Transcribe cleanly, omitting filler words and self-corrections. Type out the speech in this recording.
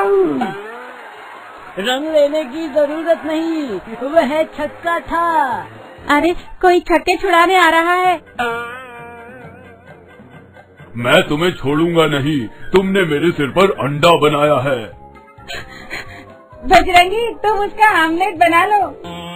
रंग लेने की जरूरत नहीं, वह छक्का था। अरे कोई छक्के छुड़ाने आ रहा है। मैं तुम्हें छोड़ूंगा नहीं, तुमने मेरे सिर पर अंडा बनाया है। बजरंगी, तुम उसका आमलेट बना लो।